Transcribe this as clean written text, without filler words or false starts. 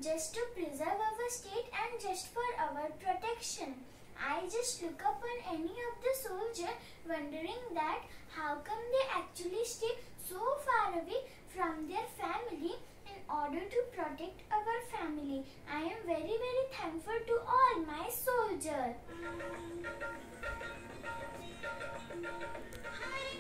just to preserve our state and just for our protection. I just look upon any of the soldier wondering that how come they actually stay so far away from their family in order to protect our family. I am very thankful to all my soldiers. Hi.